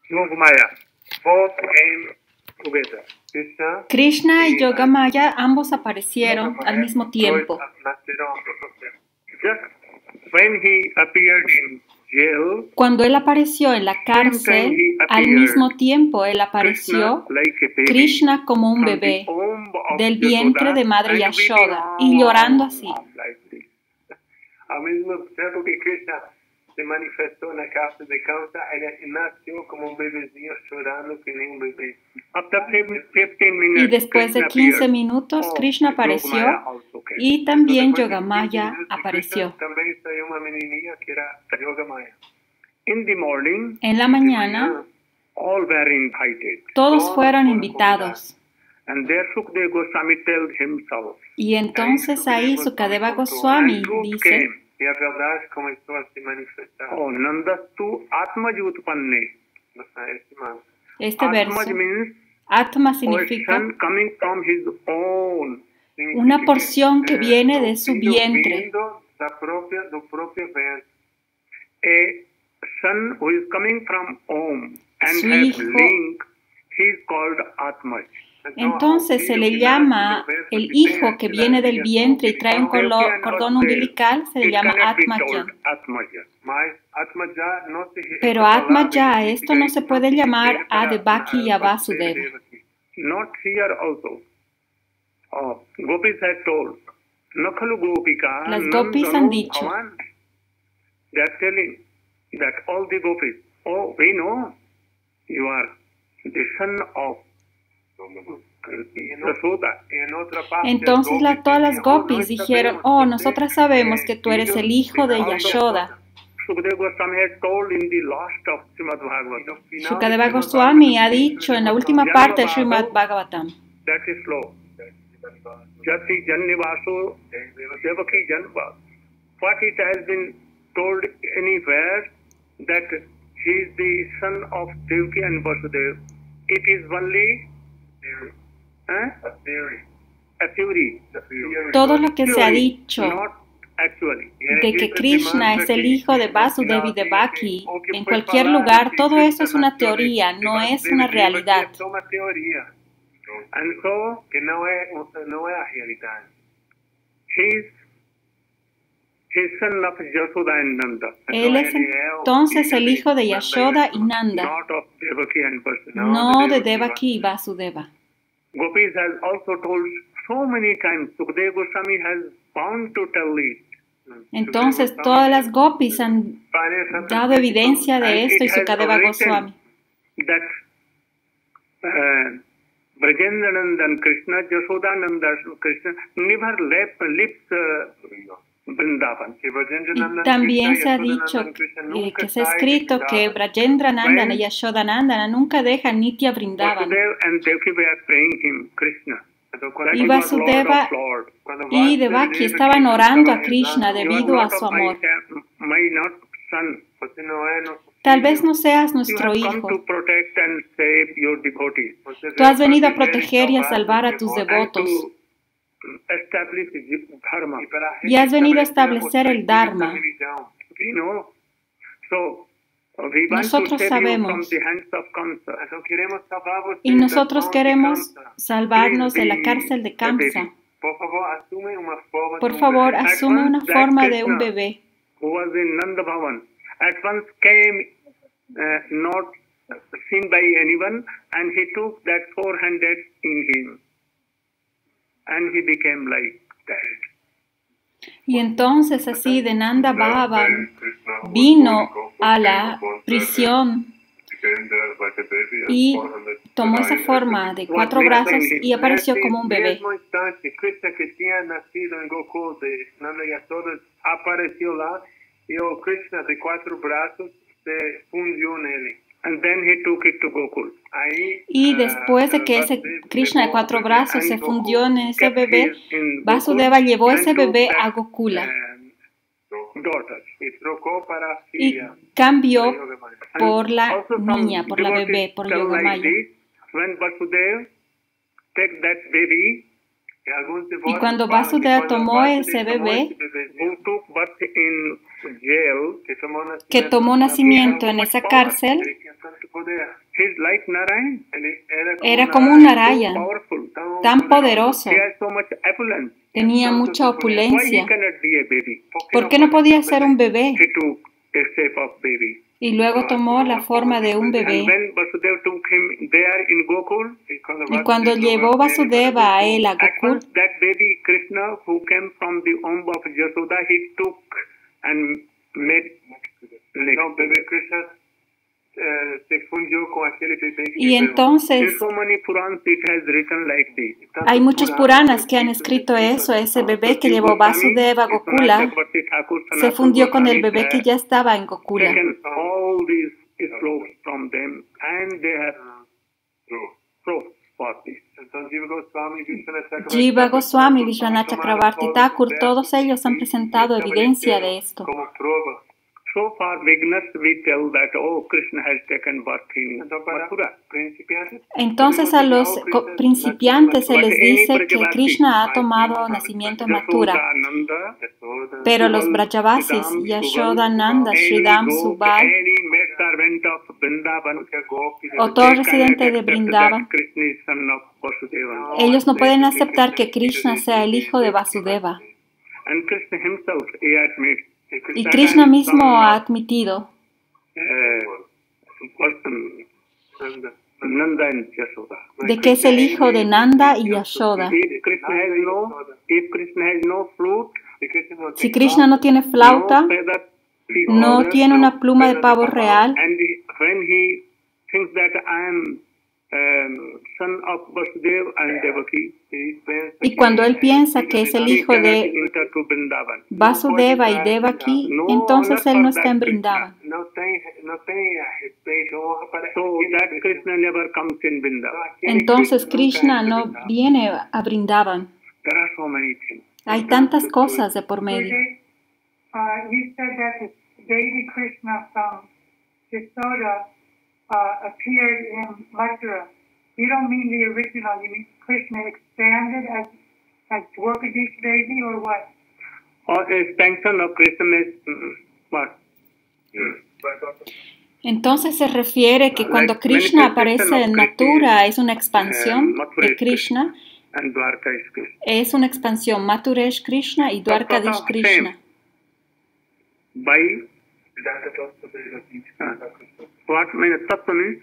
Yogamaya, both came together. Krishna y Yogamaya ambos aparecieron al mismo tiempo. Just when he appeared in jail, Cuando él apareció en la cárcel, al mismo tiempo él apareció Krishna como un bebé del vientre de Madre Yashoda y llorando así. Al mismo tiempo que Krishna se manifestó en la casa de Kamsa, él nació como un bebecillo llorando que ni un bebé. After 15 minutes, Y después de 15 minutos, Krishna apareció y también Yogamaya apareció. También salió una menininha que era Yogamaya. In the morning, En la mañana, all were invited. todos fueron invitados. And there Sukadeva Goswami told himself. Y entonces ahí Sukadeva Goswami dice, y a verdad comenzó a se manifestar. Oh, Nandastu Atmajutpanne. Este verso, Atmaj means Atma significa portion coming from his own. una porción que viene de su vientre. Do propio vientre. A son who is coming from home and Su has hijo. link, he is called Atmaj. Entonces se le llama el hijo que viene del vientre y trae un cordón umbilical, se le llama Atmaja. Pero Atmaja, esto no se puede llamar a Devaki y a Vasudeva. Not here also. Gopis had told, Nakhalu Gopika. Las gopis han dicho, they are telling that all the gopis, oh, we know you are the son of entonces todas las gopis dijeron, oh, nosotras sabemos que tú eres el hijo de Yashoda. Sukadeva Goswami ha dicho en la última parte de Srimad Bhagavatam. What it has been told anywhere that he is the son of Devaki and Vasudeva. It is only a theory. Todo lo que se ha dicho de que Krishna es el hijo de Vasudeva y Devaki en cualquier lugar, todo eso es una teoría, no es una realidad. Él es entonces el hijo de Yashoda y Nanda, no de Devaki y Vasudeva. Gopis has also told so many times, Sukadeva Goswami has bound to tell it. Entonces todas las gopis han dado evidencia de esto y Sukadeva Goswami. That Brajendranandan Krishna, Yashodananda Krishna never left Vrindavan. Y también se ha dicho que se ha escrito que Brajendranandana y Yashodanandana nunca dejan Nitya Vrindavan. Y Vasudeva y Devaki estaban orando a Krishna debido a su amor. Tal vez no seas nuestro hijo. Tú has venido a proteger y a salvar a tus devotos. Y has venido a establecer el Dharma. Nosotros sabemos. Y nosotros queremos salvarnos de la cárcel de Kamsa. Por favor, asume una forma de un bebé. At once came not seen by anyone, and he took that 400 in him, and he became like that. Y entonces así de Nanda Bhavan vino a la prisión y tomó esa forma de 4 brazos y apareció como un bebé. Krishna que tenía nacido en Gokul de Nanda Yashoda apareció lá. Y Krishna de 4 brazos se fundió en él. And then he took it to Gokul. Y después de que ese Krishna de 4 brazos se fundió en ese bebé, Vasudeva llevó ese bebé a Gokula y cambió por la niña, por la bebé, por Yogamaya. Y cuando Vasudeva tomó ese bebé, que tomó nacimiento en esa cárcel, He's like Narayan. Era como un Narayan, Powerful. tan poderoso, He has so much opulence. tenía mucha Why he opulencia. cannot be a baby? ¿Por qué no podía ser un bebé? He took a shape of baby. Y luego tomó la forma de un And bebé. when Vasudeva took him there in Gokul, Y cuando llevó Vasudeva a él a at Gokul, first that baby Krishna who came from the womb of Yashoda, he took and made No, bebé Krishna se fundió con aquel bebé que y in entonces so many Purans it has written like this. hay muchos Puranas que han escrito eso. Ese bebé que llevó Vasudeva a Gokula se fundió con el bebé que ya estaba en Gokula. Taken all these slopes from them and they have proof for this. Entonces Jiva Goswami, Vishwanath Chakravarti Thakur, todos ellos han presentado evidencia de esto. como prueba. So for beginners we tell that, oh, Krishna has taken birth in Mathura. Entonces a los principiantes se les dice que Krishna ha tomado nacimiento en Mathura, Nanda, pero los Brajavasis, Yashoda, Nanda, Sridham, Subal any maid servant of Vrindavan, o todo residente de Vrindavan, Krishna is son of Vasudeva. ellos no pueden aceptar que Krishna sea el hijo de Vasudeva. And Krishna himself, he admits, Y Krishna mismo ha admitido Nanda and Yashoda. de que es el hijo de Nanda y Yashoda. If Krishna has no flute, Si Krishna no tiene flauta, no feather, no tiene una pluma de pavo real, and when he thinks that I am son of Vasudeva and Devaki, y cuando él piensa que es el hijo de enter to Vrindavan. Vasudeva y Devaki, entonces él no está en Vrindavan. No tem respeito para So that Krishna never comes in Vrindavan. Entonces Krishna no viene a Vrindavan. There are so many things. Hay tantas cosas de por medio. You said that the baby Krishna from Yashoda appeared in Mathura. You don't mean the original, you mean Krishna expanded as Dwarkadish baby or what? Or expansion of Krishna is what? Entonces se refiere que cuando Krishna aparece en Mathura es una expansión de Krishna, And Dwarka is Krishna. es una expansión Mathuresh Krishna y Dwarkadish Krishna. By what means tattva means?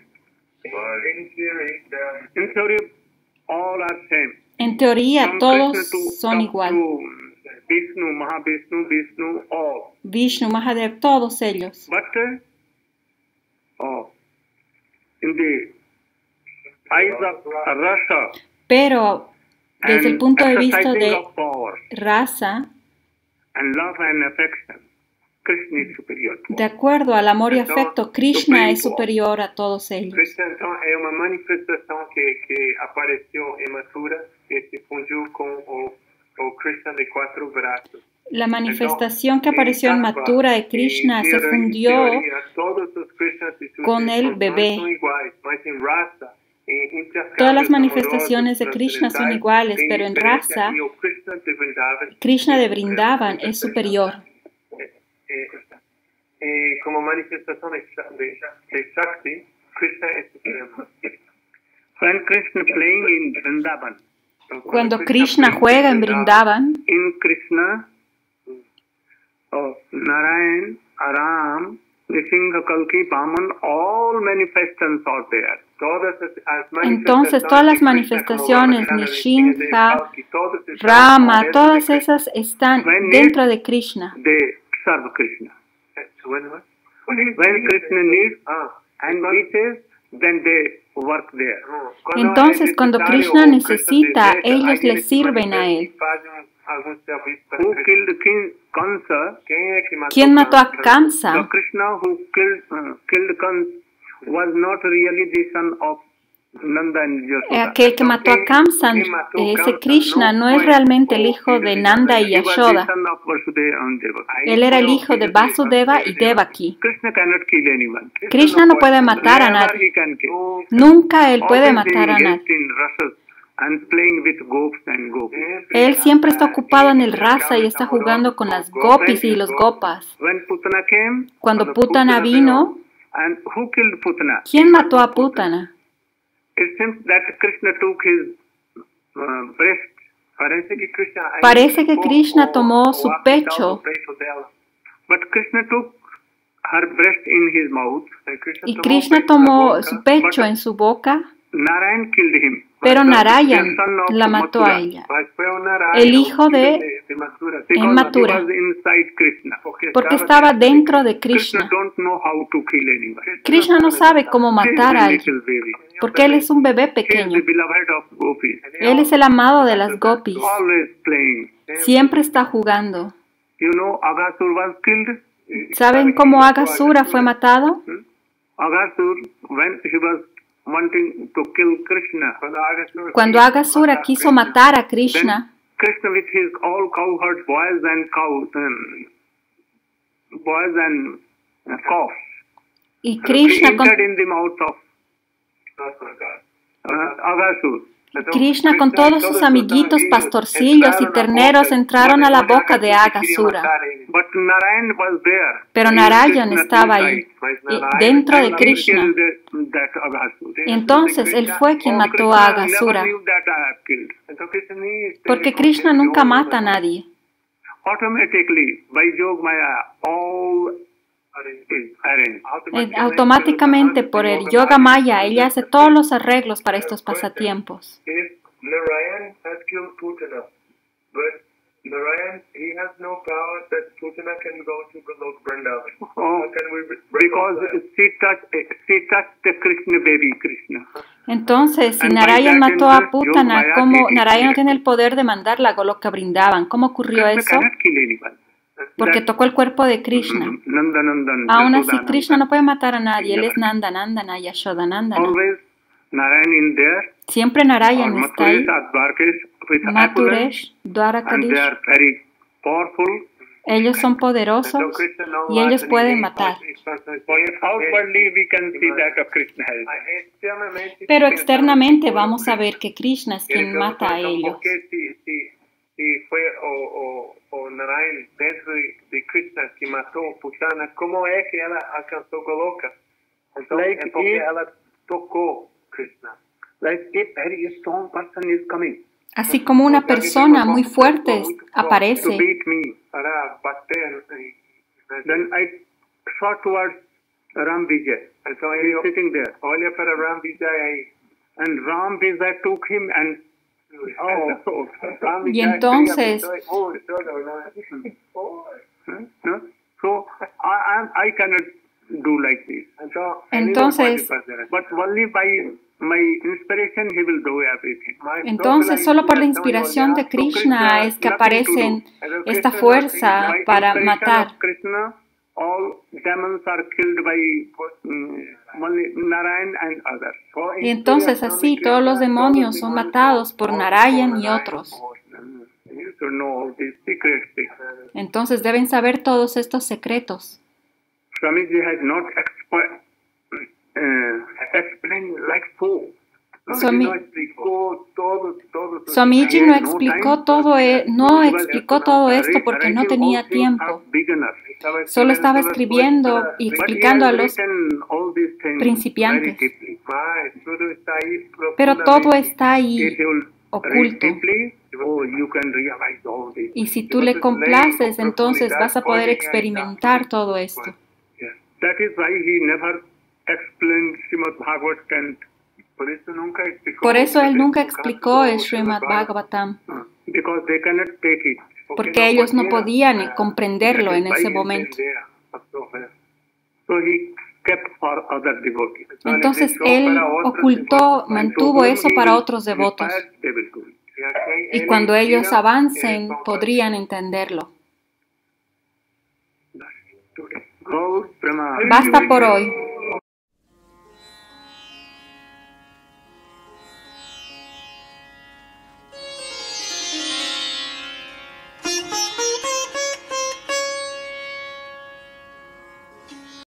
In theory, all are same. En teoría From todos Krishna to- son igual. to Vishnu, Mahavishnu, all. Vishnu, Mahadev, todos ellos. But in the eyes of rasa Pero desde el and punto de vista exercising de of power raza, and love and affection, Krishna is superior to de acuerdo al amor y afecto, Krishna es superior a todos ellos. Krishna então é uma manifestação que apareceu em Mathura e se fundiu com o Krishna de quatro braços. La manifestación que apareció en Mathura de Krishna se fundió con el bebé. Todas las manifestaciones de Krishna son iguales, pero en raza, Krishna de Vrindavan es superior. Como manifestação de Shakti, Krishna es supremo. When Krishna playing in Vrindavan, Cuando Krishna juega en Vrindavan, in Krishna, Narayan, Ram, Nisingha, Kalki, Vaman, all manifestations are there. entonces todas las manifestaciones, Nishinja, Rama, todas esas están dentro de Krishna. They serve Krishna. When Krishna needs and wishes, then they work there. Entonces cuando Krishna necesita, ellos le sirven a él. Who killed King Kansa? ¿Quién mató a The Kamsa? Krishna who killed Kansa was not really the son of Nanda and Yashoda. Aquel que mató a Kamsa, ese Krishna, no es realmente el hijo de Nanda y He was the Yashoda. son of Vasudeva and Devaki. Él era el hijo de Vasudeva y Devaki. Krishna cannot kill anyone. Krishna no puede matar a Never nadie. he can kill. Nunca él puede Always matar a engaged nadie. in rasas and playing with gopis and gopis. Él siempre está ocupado en el rasa y está jugando con las gopis y los gopas. When Putana came, Cuando Putana vino, And who killed Putana? ¿Quién mató a Putana? It seems that Krishna took his breast. Parece que Krishna tomó su pecho, But Krishna took her breast in his mouth. y Krishna tomó su pecho en su boca, Narayan killed him. pero Narayan la mató a ella, el hijo de Mathura, porque estaba dentro de Krishna. Krishna no sabe cómo matar a alguien, porque él es un bebé pequeño. Él es el amado de las gopis. Siempre está jugando. ¿Saben cómo Aghasura fue matado? Cuando Aghasura quiso matar a Krishna, Krishna with his all cowherd boys and calves, y Krishna con, entered in the mouth of Aghasura. Krishna con todos sus amiguitos pastorcillos y terneros entraron a la boca de Aghasura. Pero Narayan estaba ahí, dentro de Krishna. Y entonces él fue quien mató a Aghasura. Porque Krishna nunca mata a nadie. Automáticamente por el Yoga Maya, ella hace todos los arreglos para estos pasatiempos. Entonces, si Narayan mató a Putana, ¿cómo Narayan no tiene el poder de mandarla a Goloka Brindavan? ¿Cómo ocurrió eso? Porque tocó el cuerpo de Krishna. Aún así, Krishna no puede matar a nadie. Él es Nanda, Nandana, Yashoda, Nandana. Siempre Narayan está ahí. Mathuresh, Dwarakadish. Ellos son poderosos y ellos pueden matar. Pero externamente vamos a ver que Krishna es quien mata a ellos. Si fue o Narayan dentro de Krishna que mató Putana, ¿cómo es que ella alcanzó Goloka? Entonces, porque ella tocó Krishna. Así como una persona muy fuerte aparece. Then I saw towards Ram Vijay. Sitting there. Olha para Ram Vijay. And Ram Vijay took him and y entonces so I cannot do like this. Entonces, but only by my inspiration he will do everything. Entonces solo por la inspiración de Krishna es que aparece esta fuerza para matar. All demons are killed by Narayan and others. Y entonces así todos los demonios son matados por Narayan y otros. Entonces deben saber todos estos secretos. Swamiji has not explained like so. Swamiji no explicó todo esto porque no tenía tiempo. Solo estaba escribiendo y explicando a los principiantes. Pero todo está ahí oculto. Y si tú le complaces, entonces vas a poder experimentar todo esto. Por eso él nunca explicó el Srimad Bhagavatam, porque ellos no podían comprenderlo en ese momento. Entonces él mantuvo eso para otros devotos. Y cuando ellos avancen, podrían entenderlo. Basta por hoy.